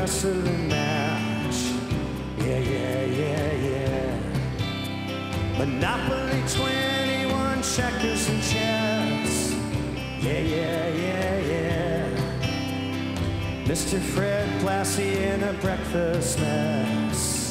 wrestling match. Yeah, yeah, yeah, yeah. Monopoly, 21, checkers and chess. Yeah, yeah, yeah, yeah. Mr. Fred Blassie in a breakfast mess.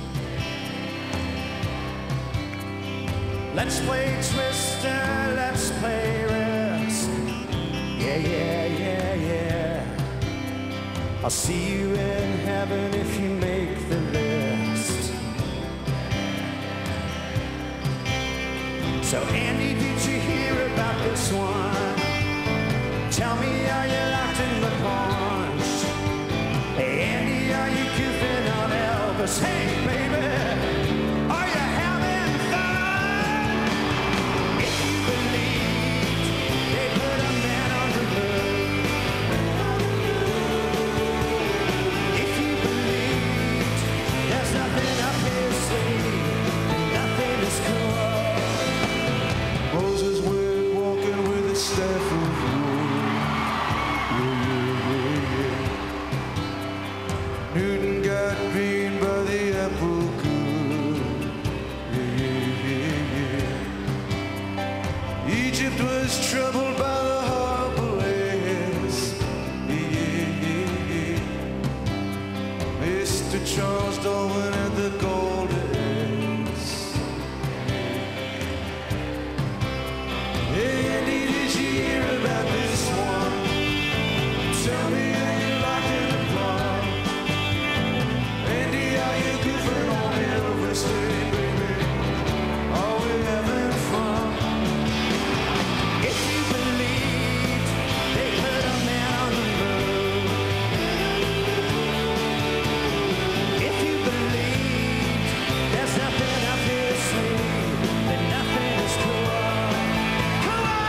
Let's play Twister, let's play Risk. Yeah, yeah, yeah, yeah. I'll see you in heaven if you make the list. So Andy, did you hear about this one? Tell me, are you locked in the paunch? Hey Andy, are you goofing on Elvis? Hey baby, are you having fun? If you believe they put a man on the moon, if you believe there's nothing up his sleeve, and nothing is cool. Moses went walking with a staff of wood. Newton got beaten by the apple good. Egypt was troubled by the Harpalus. Mr. Charles Darwin at the Golden Eggs. Hey Andy, did you hear about this one? Tell me, are you locked in the plot? Andy, are you goofing on Elvis? Hey baby, are we having fun? If you believe they put a man on the moon, if you believe there's nothing up his sleeve, then nothing is cool. Come on!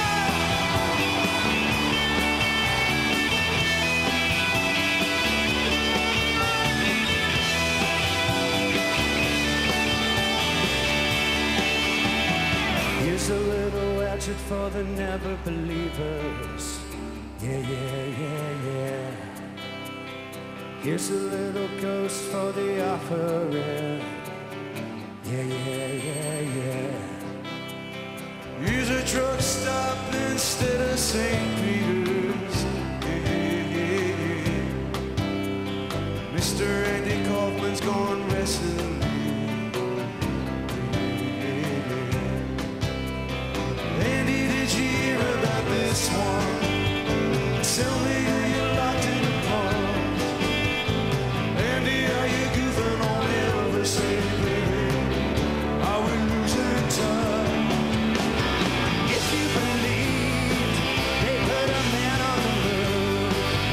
Here's a little edget for the never believers. Yeah, yeah, yeah, yeah. Here's a little ghost for the offering. Yeah, yeah, yeah, yeah. Here's a truck stop instead of St. Peter's. Mr. Andy Kaufman's gone wrestling. Andy, did you hear about this one? Tell me, are you locked in the pond? Andy, are you goofing on Elvis? Hey, baby, are we losing time? If you believe they put a man on the moon,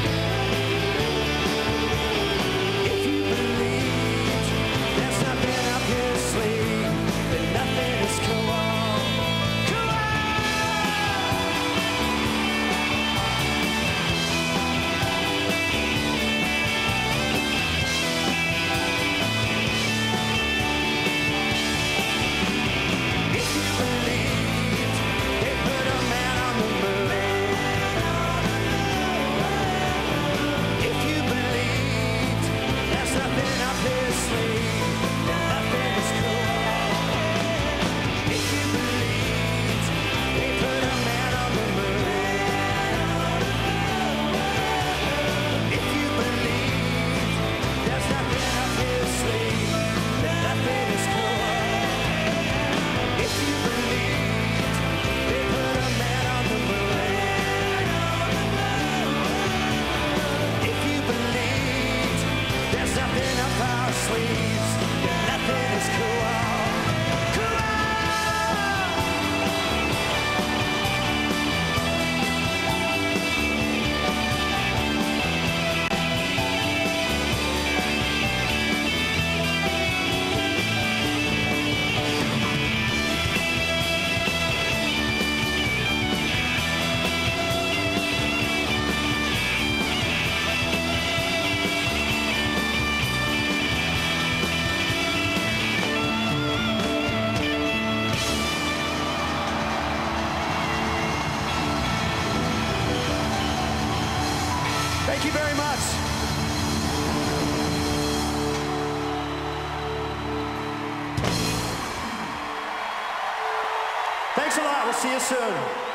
if you believe there's nothing up his sleeve, then nothing is cool. Come on! If you believe they put a man on the moon, if you believe there's nothing up his sleeve, then nothing is cool. If you believe they put a man on the moon, if you believe there's nothing up his sleeve, then nothing is cool. If you believe they put a man on the moon, if you believe there's nothing up our sleeves, then nothing is cool. Cool. Thanks a lot. We'll see you soon.